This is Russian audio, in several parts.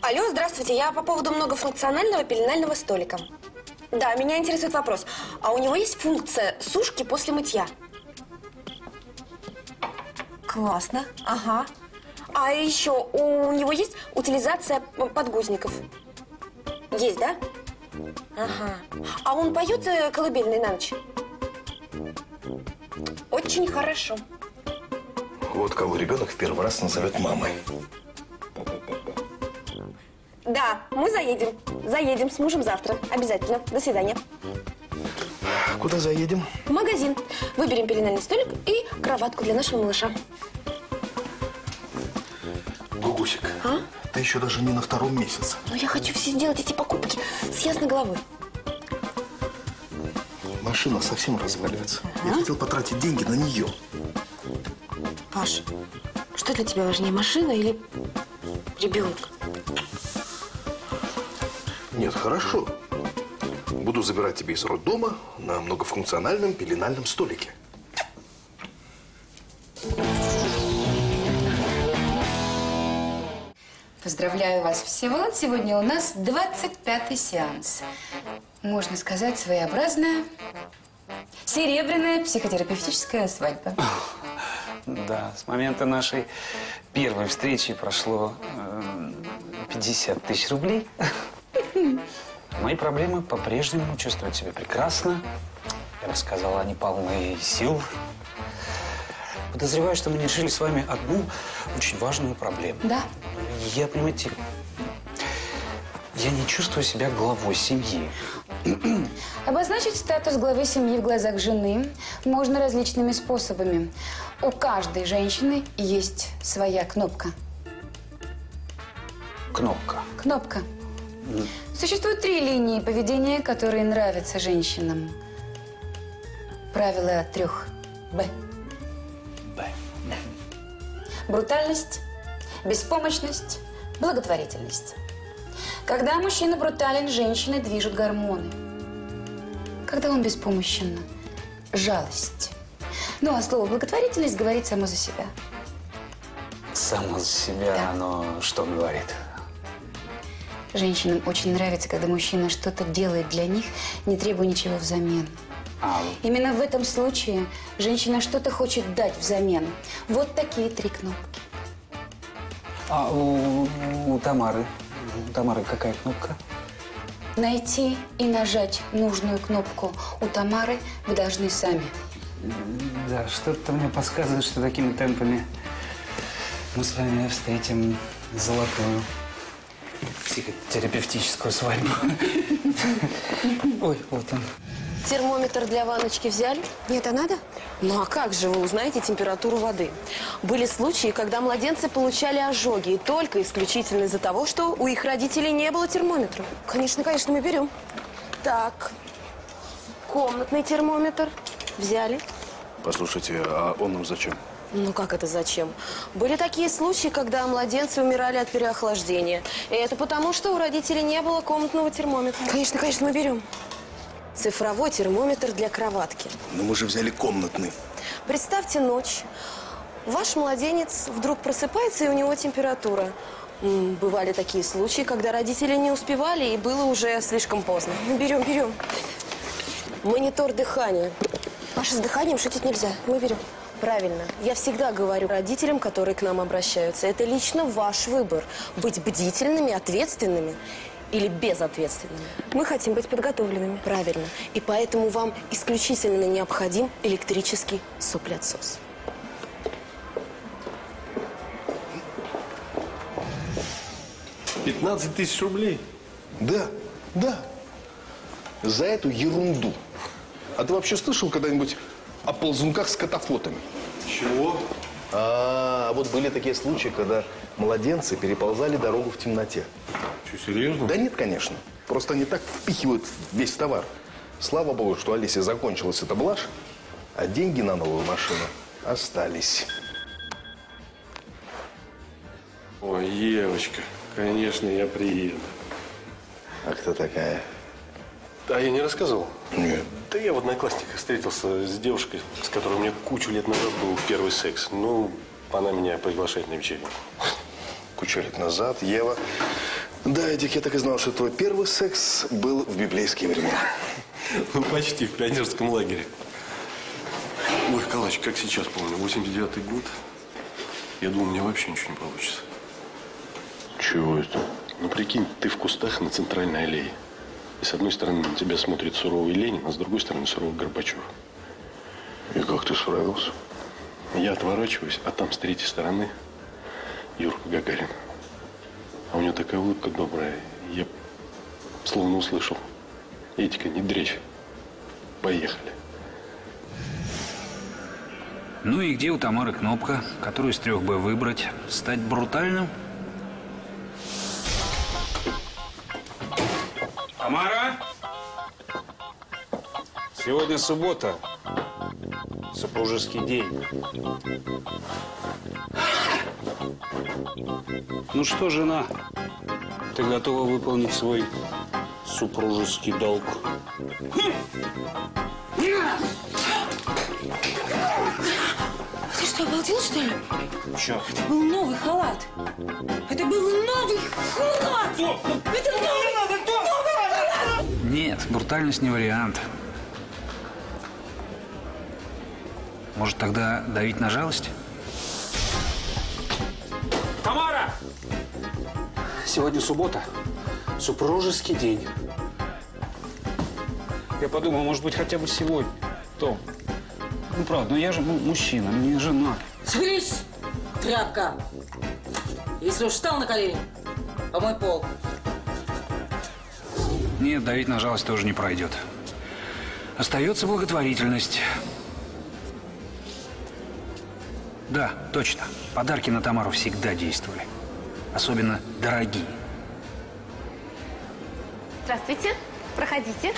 Алло, здравствуйте. Я по поводу многофункционального пеленального столика. Да, меня интересует вопрос. А у него есть функция сушки после мытья? Классно. Ага. А еще у него есть утилизация подгузников? Есть, да? Ага. А он поет колыбельные на ночь? Очень хорошо. Вот кого ребенок в первый раз назовет мамой. Да, мы заедем. Заедем с мужем завтра. Обязательно. До свидания. Куда заедем? В магазин. Выберем пеленальный столик и кроватку для нашего малыша. Гугусик, А? ты еще даже не на втором месяце. Но я хочу все сделать эти покупки с ясной головой. Машина совсем разваливается. Я хотел потратить деньги на нее. Паш, что для тебя важнее, машина или ребенок? Нет, хорошо. Буду забирать тебя из роддома на многофункциональном пеленальном столике. Поздравляю вас, Всеволод. Сегодня у нас 25-й сеанс. Можно сказать, своеобразная серебряная психотерапевтическая свадьба. Да, с момента нашей первой встречи прошло 50 тысяч рублей. Мои проблемы по-прежнему чувствуют себя прекрасно. Я бы сказал, они полны сил. Подозреваю, что мы не решили с вами одну очень важную проблему. Да. Я, понимаете, я не чувствую себя главой семьи. Обозначить статус главы семьи в глазах жены можно различными способами. У каждой женщины есть своя кнопка. Кнопка. Кнопка. Существует 3 линии поведения, которые нравятся женщинам. Правило 3 Б. Б. Брутальность, беспомощность, благотворительность. Когда мужчина брутален, женщины движут гормоны. Когда он беспомощен, жалость. Ну, а слово благотворительность говорит само за себя. Само за себя, Да. оно что говорит? Женщинам очень нравится, когда мужчина что-то делает для них, не требуя ничего взамен. Именно в этом случае женщина что-то хочет дать взамен. Вот такие 3 кнопки. А у Тамары? У Тамары какая кнопка? Найти и нажать нужную кнопку у Тамары вы должны сами. Да, что-то мне подсказывает, что такими темпами мы с вами встретим золотую психотерапевтическую свадьбу. Ой, вот он. Термометр для ванночки взяли? Нет, а надо? Ну а как же вы узнаете температуру воды? Были случаи, когда младенцы получали ожоги, и только исключительно из-за того, что у их родителей не было термометра. Конечно, конечно, мы берем. Так, комнатный термометр взяли. Послушайте, а он нам зачем? Ну как это зачем? Были такие случаи, когда младенцы умирали от переохлаждения. И это потому, что у родителей не было комнатного термометра. Конечно, конечно, мы берем. Цифровой термометр для кроватки. Но мы же взяли комнатный. Представьте ночь. Ваш младенец вдруг просыпается, и у него температура. Бывали такие случаи, когда родители не успевали, и было уже слишком поздно. Берем, берем. Монитор дыхания. Паша, с дыханием шутить нельзя. Мы берем. Правильно. Я всегда говорю родителям, которые к нам обращаются, это лично ваш выбор. Быть бдительными, ответственными или безответственными. Мы хотим быть подготовленными. Правильно. И поэтому вам исключительно необходим электрический соплеотсос. $15 тысяч рублей? Да, да. За эту ерунду. А ты вообще слышал когда-нибудь о ползунках с катафотами? Чего? А вот были такие случаи, когда младенцы переползали дорогу в темноте. Что, серьезно? Да нет, конечно. Просто они так впихивают весь товар. Слава богу, что Алисе закончилась эта блажь, а деньги на новую машину остались. Ой, Евочка, конечно, я приеду. А кто такая? А я не рассказывал? Нет. Да я в одноклассниках встретился с девушкой, с которой у меня кучу лет назад был первый секс. Ну, она меня приглашает на вечеринку. Кучу лет назад Ева Да, Эдик, я так и знал, что твой первый секс был в библейские времена. Ну, почти, в пионерском лагере. Ой, Калач, как сейчас помню, 89-й год. Я думал, у меня вообще ничего не получится. Чего это? Ну, прикинь, ты в кустах на центральной аллее. И с одной стороны на тебя смотрит суровый Ленин, а с другой стороны суровый Горбачев. И как ты справился? Я отворачиваюсь, а там с третьей стороны Юрка Гагарин. А у него такая улыбка добрая. Я словно услышал. Этика, не дрейфь. Поехали. Ну и где у Тамары кнопка, которую из 3 бы выбрать? Стать брутальным? Тамара! Сегодня суббота. Супружеский день. Ну что, жена, ты готова выполнить свой супружеский долг? Ты что, обалдел, что ли? Чё? Это был новый халат. Это был новый халат! Это новый халат! Нет, брутальность не вариант. Может, тогда давить на жалость? Тамара! Сегодня суббота. Супружеский день. Я подумал, может быть, хотя бы сегодня. Том, ну правда, я же мужчина, не жена. Соберись, тряпка. Если уж встал на колени, помой пол. Нет, давить на жалость тоже не пройдет. Остается благотворительность. Да, точно. Подарки на Тамару всегда действовали. Особенно дорогие. Здравствуйте. Проходите.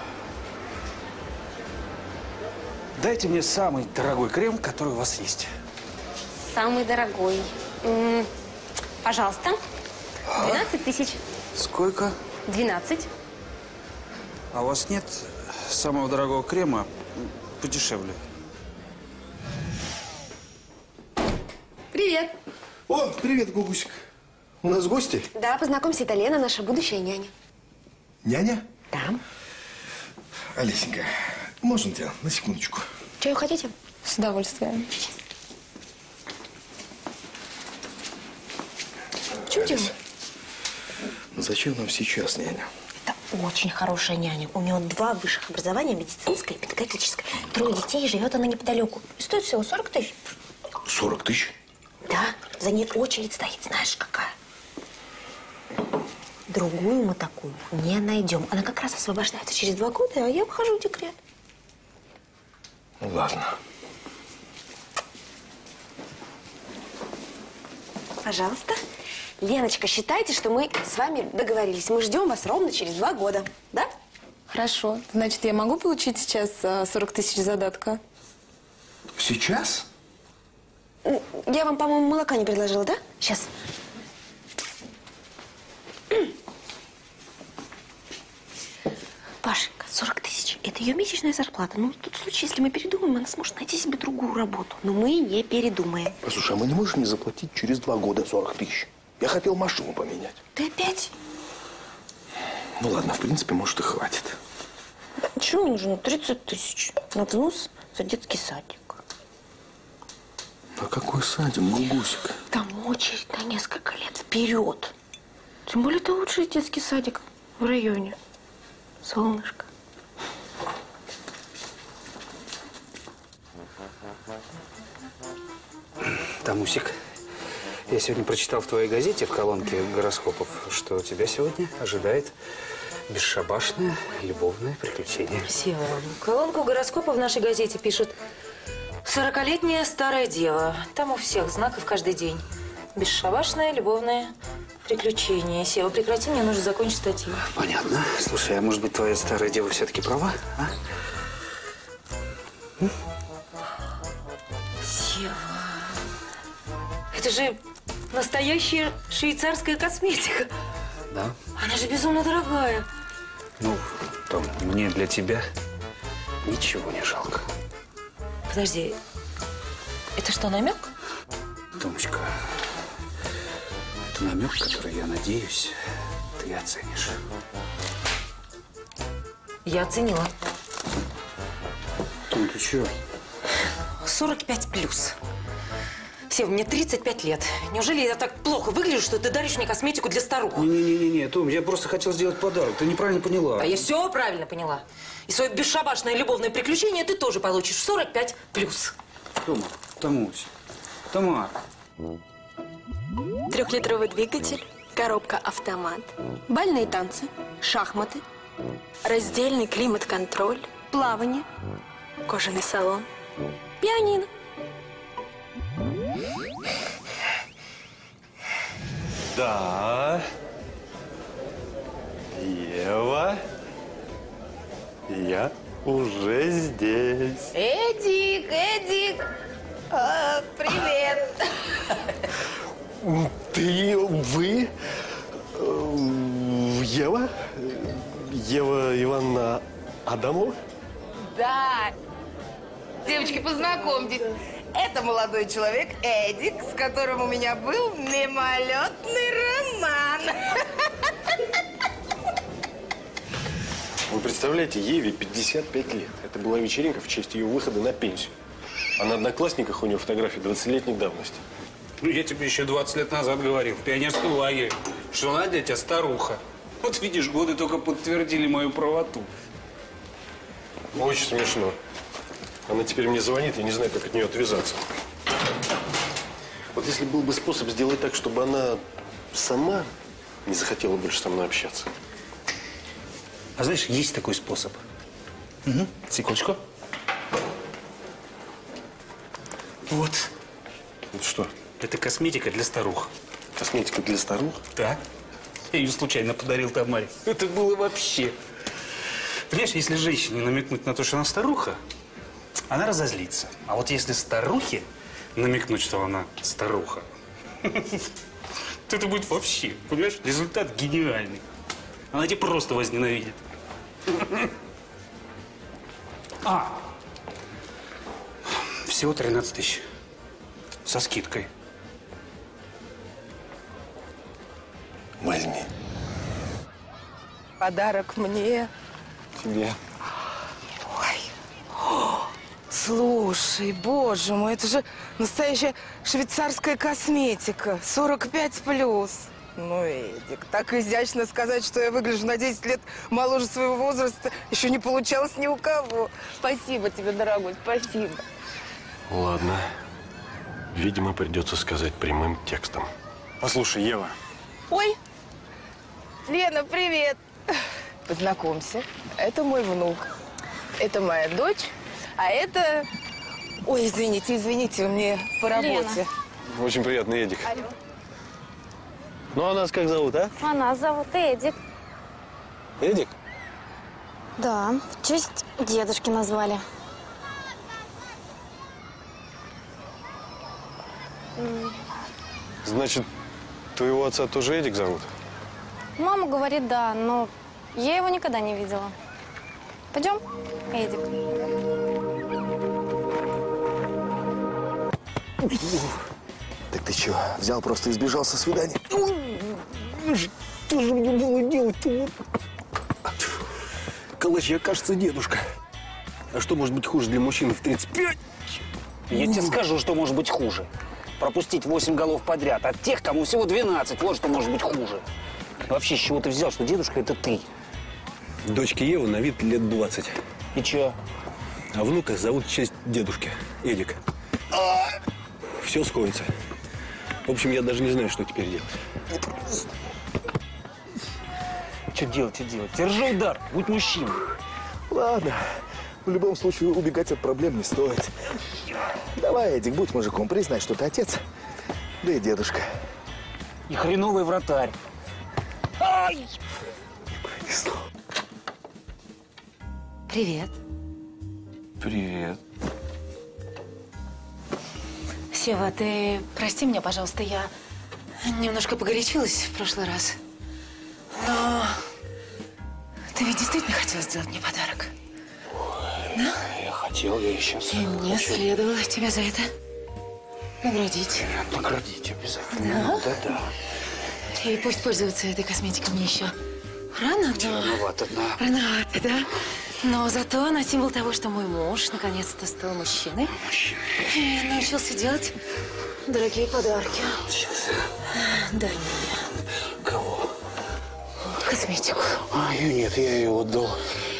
Дайте мне самый дорогой крем, который у вас есть. Самый дорогой. Пожалуйста. 12 тысяч. Сколько? 12. А у вас нет самого дорогого крема подешевле? Привет. О, привет, Гугусик. У нас гости? Да, познакомься, это Лена, наша будущая няня. Няня? Да. Олесенька, можно тебя на секундочку? Чаю хотите? С удовольствием. В чем дело? Олесь, ну зачем нам сейчас няня? Это очень хорошая няня. У нее 2 высших образования, медицинское и педагогическое. 3 детей, и живет она неподалеку. И стоит всего 40 тысяч. 40 тысяч? Да, за ней очередь стоит, знаешь, какая. Другую мы такую не найдем. Она как раз освобождается через 2 года, а я выхожу в декрет. Ну, ладно. Пожалуйста. Леночка, считайте, что мы с вами договорились. Мы ждем вас ровно через 2 года. Да? Хорошо. Значит, я могу получить сейчас 40 тысяч задатка? Сейчас? Я вам, по-моему, молока не предложила, да? Сейчас. Пашенька, 40 тысяч – это ее месячная зарплата. Ну, тут в случае, если мы передумаем, она сможет найти себе другую работу. Но мы не передумаем. Послушай, а мы не можем не заплатить через 2 года 40 тысяч? Я хотел машину поменять. Ты опять? Ну ладно, в принципе, может и хватит. Чего мне нужно? 30 тысяч на взнос за детский садик. А какой садик, Гугусик? Там очередь на несколько лет вперед. Тем более, это лучший детский садик в районе. Солнышко. Тамусик, я сегодня прочитал в твоей газете в колонке гороскопов, что тебя сегодня ожидает бесшабашное любовное приключение. Сева, колонку гороскопа в нашей газете пишет 40-летняя старая дева. Там у всех знаков каждый день. Бесшабашное любовное приключение. Сева, прекрати, мне нужно закончить статью. Понятно. Слушай, а может быть, твоя старая дева все-таки права, а? Сева, это же настоящая швейцарская косметика. Да. Она же безумно дорогая. Ну, Том, мне для тебя ничего не жалко. Подожди, это что, намек? Томочка, это намек, который, я надеюсь, и оценишь. Я оценила. Том, ты чего? 45 плюс. Сев, мне 35 лет. Неужели я так плохо выгляжу, что ты даришь мне косметику для старух? Не, Том, я просто хотел сделать подарок. Ты неправильно поняла. А я все правильно поняла. И свое бесшабашное любовное приключение ты тоже получишь 45 плюс. Тома, Томусь, Тома. 3-литровый двигатель, коробка автомат, бальные танцы, шахматы, раздельный климат-контроль, плавание, кожаный салон, пианино. Да. Ева. Я уже здесь. Эдик! Привет! Вы? Ева? Ева Ивановна Адамова? Да! Девочки, познакомьтесь. Это молодой человек Эдик, с которым у меня был мимолетный роман. Вы представляете, Еве 55 лет. Это была вечеринка в честь ее выхода на пенсию. А на одноклассниках у нее фотографии 20-летней давности. Ну, я тебе еще 20 лет назад говорил, в пионерском лагере, что Надя тебя старуха. Вот видишь, годы только подтвердили мою правоту. Очень смешно. Она теперь мне звонит, я не знаю, как от нее отвязаться. Вот если был бы способ сделать так, чтобы она сама не захотела больше со мной общаться. А знаешь, есть такой способ. Угу. Секундочку. Вот. Это что? Это косметика для старух. Косметика для старух? Да. Я ее случайно подарил Тамаре. Это было вообще. Понимаешь, если женщине намекнуть на то, что она старуха, она разозлится. А вот если старухе намекнуть, что она старуха, то это будет вообще, понимаешь, результат гениальный. Она тебя просто возненавидит. Всего 13 тысяч. Со скидкой. Возьми. Подарок мне. Тебе. Слушай, боже мой, это же настоящая швейцарская косметика. 45 плюс. Ну, Эдик, так изящно сказать, что я выгляжу на 10 лет моложе своего возраста, еще не получалось ни у кого. Спасибо тебе, дорогой, спасибо. Ладно. Видимо, придется сказать прямым текстом. Послушай, Ева. Ой, Лена, привет. Познакомься, это мой внук, это моя дочь, а это... Ой, извините, у меня по работе. Очень приятно, Эдик. Алло. Ну, а нас как зовут, а? А нас зовут Эдик. Эдик? Да, в честь дедушки назвали. Значит, твоего отца тоже Эдик зовут? Мама говорит, да, но я его никогда не видела. Пойдем, Эдик. Так ты чё, взял просто и сбежал со свидания? Что же мне было делать-то? Калач, я, кажется, дедушка. А что может быть хуже для мужчины в 35? Я тебе скажу, что может быть хуже. Пропустить 8 голов подряд от тех, кому всего 12. Вот что может быть хуже. Вообще, с чего ты взял, что дедушка – это ты? Дочке Евы на вид лет 20. И чё? А внука зовут в честь дедушки. Эдик. Все сходится. В общем, я даже не знаю, что теперь делать. Что делать? Держи удар, будь мужчиной. Ладно. В любом случае, убегать от проблем не стоит. Давай, Эдик, будь мужиком, признай, что ты отец, да и дедушка. И хреновый вратарь. Ай! Привет. Привет. Сева, ты прости меня, пожалуйста, я немножко погорячилась в прошлый раз. Но ты ведь действительно хотел сделать мне подарок? Да? Я хотел, я и сейчас И мне хочу. следовало тебя за это наградить. Наградить обязательно. Да? Да. И пусть пользуются этой косметикой мне еще. Рано? Рановато, да. Рановато, да? Но зато она символ того, что мой муж наконец-то стал мужчиной. И научился делать дорогие подарки. Дай мне. Кого? Косметику. Нет, я ее отдал.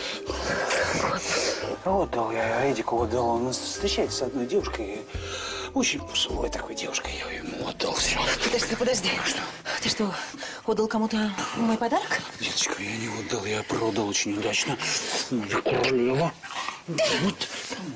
Отдал я, Эдику отдал. Он встречается с одной девушкой. Очень пожилой такой девушкой. Я ему отдал все. Подожди. Что? Ты что, отдал кому-то мой подарок? Деточка, я не отдал, я продал очень удачно. Моя королева. Вот.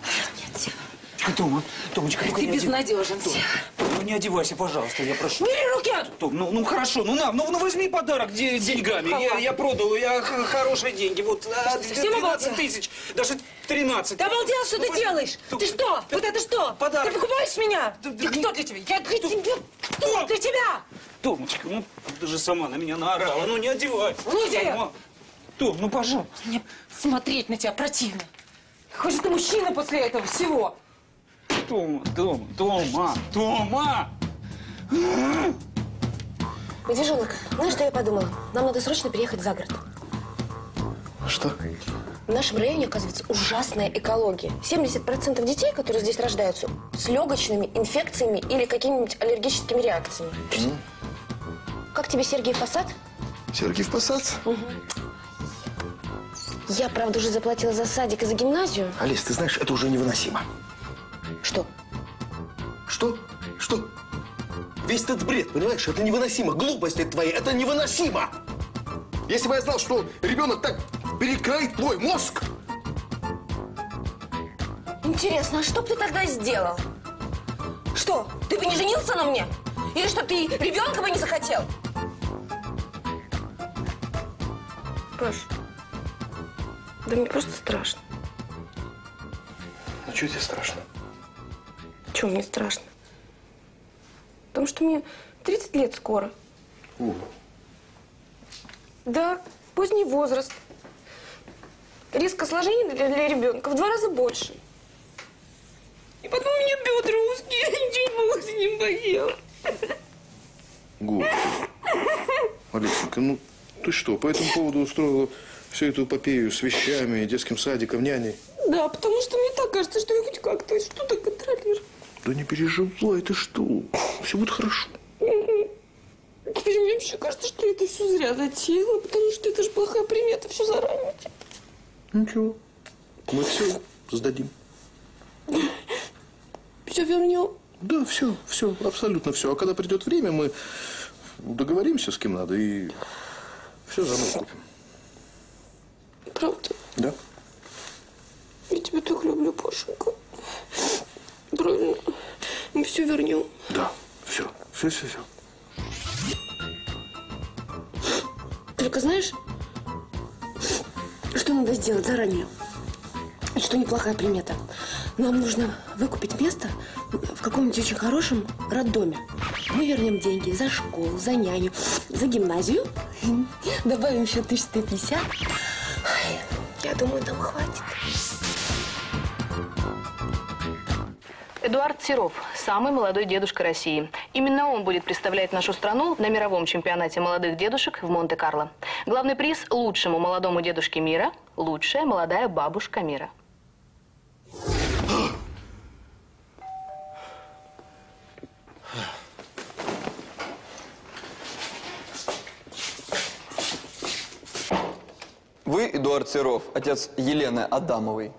Тома, Томочка, только Ты не безнадежен. Ну не одевайся, пожалуйста, я прошу. Бери руки! Том, ну хорошо, ну возьми подарок деньгами. Я продал, я хорошие деньги. Вот совсем 12 тысяч, даже 13. Ты обалдел, что ты делаешь? Ты что? Вот это что? Подарок. Ты покупаешь меня? Я кто для тебя? Я для тебя? Кто для тебя? Томочка, ну ты же сама на меня наорала. Ну не одевайся. Ну иди! Том, ну пожалуйста. Мне смотреть на тебя противно. Какой же ты мужчина после этого всего? Тома! Медвежонок, знаешь, что я подумала? Нам надо срочно переехать за город. Что? В нашем районе, оказывается, ужасная экология. 70% детей, которые здесь рождаются, с легочными инфекциями или какими-нибудь аллергическими реакциями. Как тебе Сергиев Посад? Сергиев Посад? Я, правда, уже заплатила за садик и за гимназию. Алис, ты знаешь, это уже невыносимо. Что? Что? Весь этот бред, понимаешь, это невыносимо. Глупости твои, это невыносимо. Если бы я знал, что ребенок так перекроит твой мозг. Интересно, а что бы ты тогда сделал? Что, ты бы не женился на мне? Или что, ты ребенка бы не захотел? Паш, да мне просто страшно. Ну, что тебе страшно? Чего мне страшно? Потому что мне 30 лет скоро. Да, поздний возраст. Риск осложнений для ребенка в 2 раза больше. И потом у меня бедра узкие, я ничего не могу с ним поделать. Алексенька, ну ты что, по этому поводу устроила всю эту эпопею с вещами, детским садиком, няней? Да, потому что мне так кажется, что я хоть как-то что-то контролирую. Да не переживай, ты что? Все будет хорошо. Теперь мне вообще кажется, что я это все зря затеяла, потому что это же плохая примета, все заранее. Ничего, мы все сдадим. Все вернем. Да, все, абсолютно все. А когда придет время, мы договоримся с кем надо и все заново купим. Правда? Да. Я тебя так люблю, Пашенька. Правильно. Мы все вернем. Да, все. Только знаешь, что надо сделать заранее? И что неплохая примета. Нам нужно выкупить место в каком-нибудь очень хорошем роддоме. Мы вернем деньги за школу, за няню, за гимназию. Добавим еще 1150. Я думаю, нам хватит. Эдуард Серов – самый молодой дедушка России. Именно он будет представлять нашу страну на мировом чемпионате молодых дедушек в Монте-Карло. Главный приз – лучшему молодому дедушке мира, лучшая молодая бабушка мира. Вы, Эдуард Серов, отец Елены Адамовой.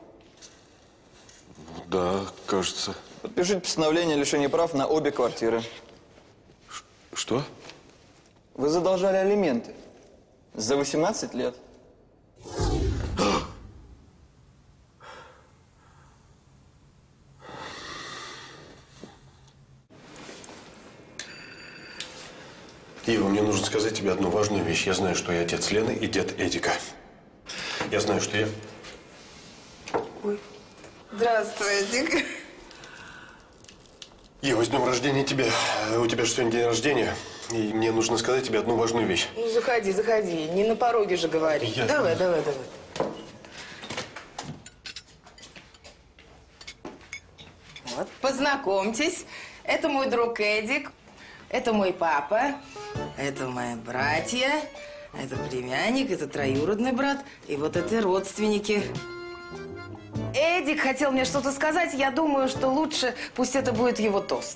Да, кажется. Подпишите постановление о лишении прав на обе квартиры. Что? Вы задолжали алименты за 18 лет. Ива, мне нужно сказать тебе одну важную вещь. Я знаю, что я отец Лены и дед Эдика. Я знаю, что я... Ой. Здравствуй, Эдик. Ева, с днем рождения тебе. У тебя же сегодня день рождения. И мне нужно сказать тебе одну важную вещь. Ну, заходи. Не на пороге же говори. Давай. Вот, познакомьтесь. Это мой друг Эдик. Это мой папа. Это мои братья, это племянник, это троюродный брат, и вот это родственники. Эдик хотел мне что-то сказать, я думаю, что лучше пусть это будет его тост.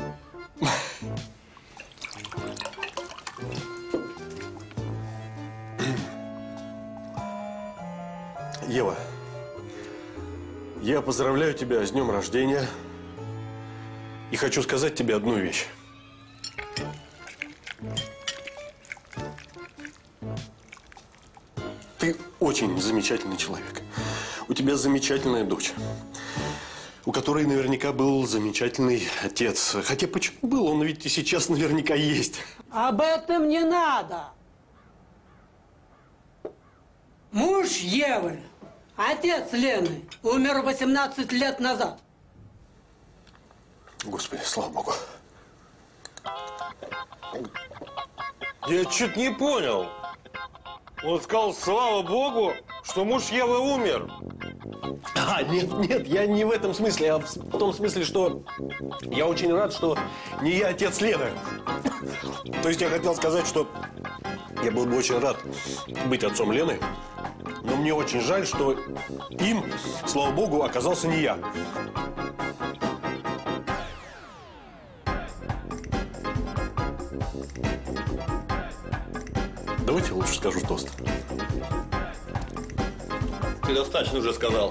Ева, я поздравляю тебя с днем рождения и хочу сказать тебе одну вещь. Ты очень замечательный человек. У тебя замечательная дочь, у которой наверняка был замечательный отец. Хотя почему был? Он ведь и сейчас наверняка есть. Об этом не надо. Муж Евы, отец Лены, умер 18 лет назад. Господи, слава Богу. Я что-то не понял. Он сказал, слава Богу, что муж Евы умер. Нет, я не в этом смысле, а в том смысле, что я очень рад, что не я отец Лены. То есть я хотел сказать, что я был бы очень рад быть отцом Лены, но мне очень жаль, что им, слава Богу, оказался не я. Давайте лучше скажу тост. Ты достаточно уже сказал.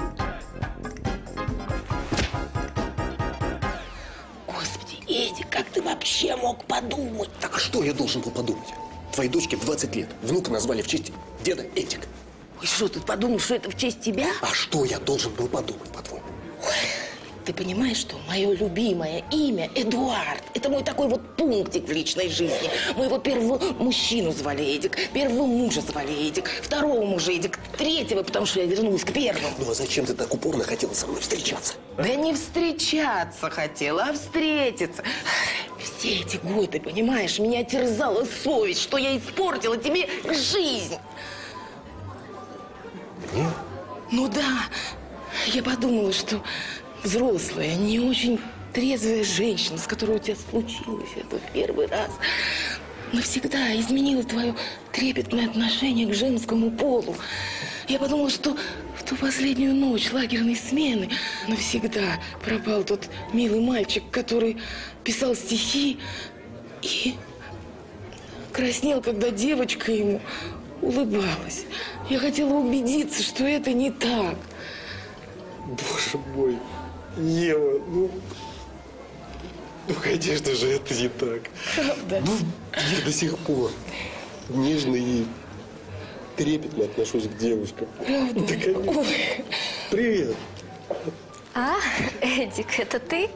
Господи, Эдик, как ты вообще мог подумать? Так а что я должен был подумать? Твоей дочке 20 лет. Внука назвали в честь деда Эдик. Ой, что, ты подумал, что это в честь тебя? А что я должен был подумать, по-твоему? Ты понимаешь, что мое любимое имя Эдуард? Это мой такой вот пунктик в личной жизни. Моего первого мужчину звали Эдик, первого мужа звали Эдик, второго мужа Эдик, третьего, потому что я вернулась к первому. Ну а зачем ты так упорно хотела со мной встречаться? Да не встречаться хотела, а встретиться. Все эти годы, понимаешь, меня терзала совесть, что я испортила тебе жизнь. Мне? Ну да, я подумала, что взрослая, не очень трезвая женщина, с которой у тебя случилось это в первый раз, навсегда изменила твое трепетное отношение к женскому полу. Я подумала, что в ту последнюю ночь лагерной смены навсегда пропал тот милый мальчик, который писал стихи и краснел, когда девочка ему улыбалась. Я хотела убедиться, что это не так. Боже мой, Ева, ну конечно же, это не так. Правда? Ну, я до сих пор нежно и трепетно отношусь к девушкам. Правда? Да, конечно. Привет. А, Эдик, это ты?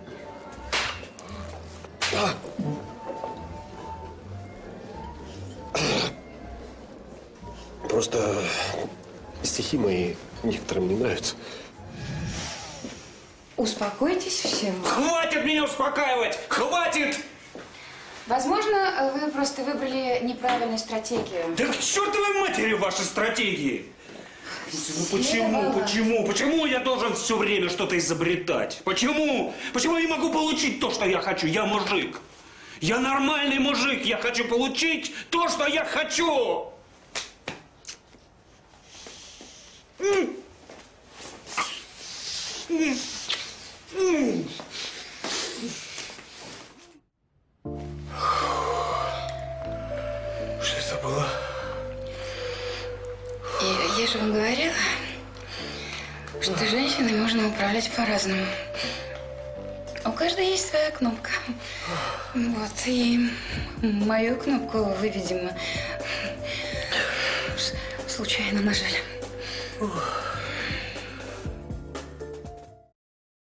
Просто стихи мои некоторым не нравятся. Успокойтесь все. Хватит меня успокаивать! Хватит! Возможно, вы просто выбрали неправильную стратегию. Да к чертовой матери ваши стратегии! Ну почему я должен все время что-то изобретать? Почему? Почему я не могу получить то, что я хочу? Я мужик. Я нормальный мужик. Я хочу получить то, что я хочу. Что это было? Я же вам говорила, что женщиной можно управлять по-разному. У каждой есть своя кнопка. Вот, и мою кнопку вы, видимо, случайно нажали.